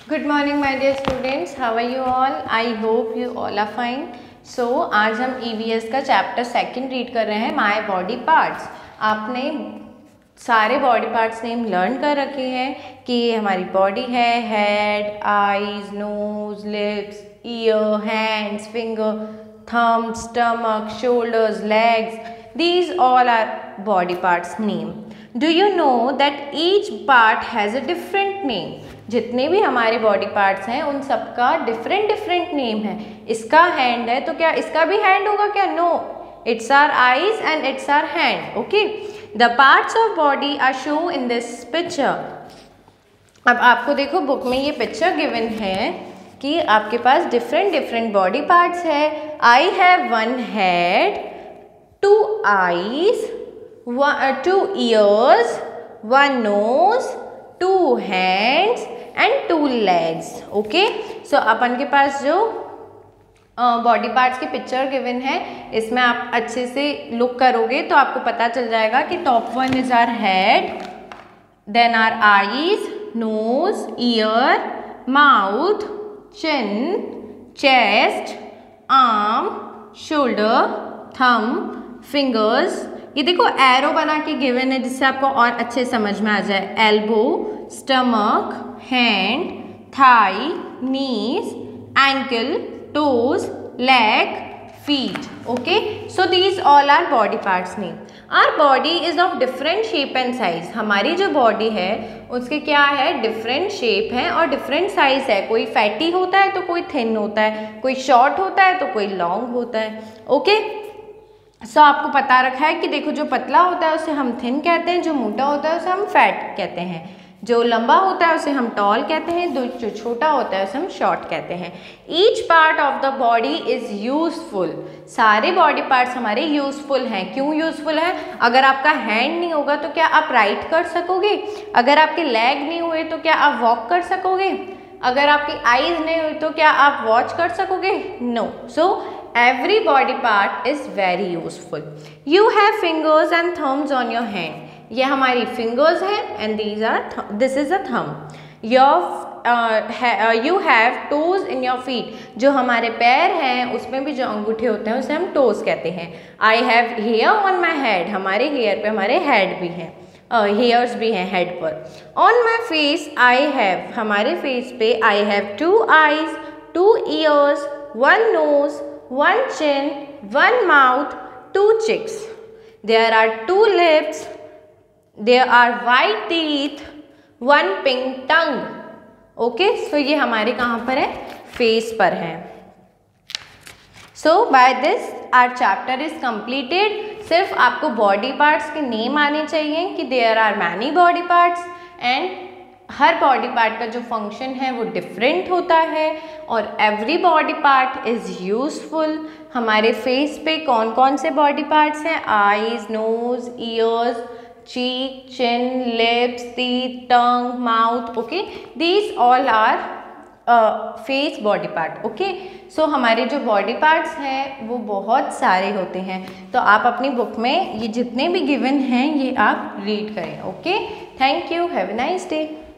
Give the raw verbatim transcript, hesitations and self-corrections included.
Good morning my dear students, how are you all? I hope you all are fine. So आज हम E V S का chapter second read कर रहे हैं my body parts. आपने सारे body parts name learn कर रखे हैं कि ये हमारी बॉडी है, head, eyes, nose, lips, ear, hands, finger, thumb, stomach, shoulders, legs, these all are body parts name. Do you know that each part has a different name? जितने भी हमारे बॉडी पार्ट्स हैं उन सबका डिफरेंट डिफरेंट नेम है। इसका hand है तो क्या इसका भी हैंड होगा क्या? No, it's are eyes and it's are hand. Okay, the parts of body are show in this picture. अब आपको देखो बुक में ये पिक्चर गिवन है कि आपके पास डिफरेंट डिफरेंट बॉडी पार्ट्स है। I have one head, two eyes, two ears, one nose, two hands and two legs. Okay, so अपन के पास जो बॉडी uh, पार्ट्स की पिक्चर गिवन है इसमें आप अच्छे से लुक करोगे तो आपको पता चल जाएगा कि top one is are head, then are eyes, nose, ear, mouth, chin, chest, arm, shoulder, thumb, fingers. ये देखो एरो बना के गिवन है जिससे आपको और अच्छे समझ में आ जाए। Elbow, stomach, hand, thigh, knees, ankle, toes, leg, feet. Okay, so these all are body parts name. Our body is of different shape and size. हमारी जो बॉडी है उसके क्या है, डिफरेंट शेप है और डिफरेंट साइज है। कोई फैटी होता है तो कोई थिन होता है, कोई शॉर्ट होता है तो कोई लॉन्ग होता है। ओके, सो so, आपको पता रखा है कि देखो जो पतला होता है उसे हम थिन कहते हैं, जो मोटा होता है उसे हम फैट कहते हैं, जो लंबा होता है उसे हम टॉल कहते हैं, जो छोटा होता है उसे हम शॉर्ट कहते हैं। Each part of the body is useful. सारे बॉडी पार्ट्स हमारे यूजफुल हैं। क्यों यूजफुल है? अगर आपका हैंड नहीं होगा तो क्या आप राइट कर सकोगे? अगर आपके लेग नहीं हुए तो क्या आप वॉक कर सकोगे? अगर आपकी आईज नहीं हुई तो क्या आप वॉच कर सकोगे? No. So every body part is very useful. You have fingers and thumbs on your hand. ये हमारी fingers हैं and these are this is a thumb. Your uh, ha, uh, you have toes in your feet. जो हमारे पैर हैं उसमें भी जो अंगूठे होते हैं उसे हम toes कहते हैं। I have hair on my head. हमारे hair पे हमारे head भी हैं, हेयर्स uh, भी हैं head पर। On my face I have, हमारे face पे I have two eyes, two ears, one nose, one chin, one mouth, two cheeks. There are two lips. There are white teeth, one pink tongue. Okay, so ये हमारे कहाँ पर है? Face पर है। So by this our chapter is completed. सिर्फ आपको body parts के नेम आने चाहिए कि there are many body parts and हर बॉडी पार्ट का जो फंक्शन है वो डिफरेंट होता है और every body part is useful. हमारे फेस पे कौन कौन से बॉडी पार्ट्स हैं? Eyes, nose, ears, cheek, chin, lips, teeth, tongue, mouth. Okay, these all are face body part. Okay, so हमारे जो बॉडी पार्ट्स हैं वो बहुत सारे होते हैं, तो आप अपनी बुक में ये जितने भी गिवन हैं ये आप रीड करें। Okay, thank you, have a nice day.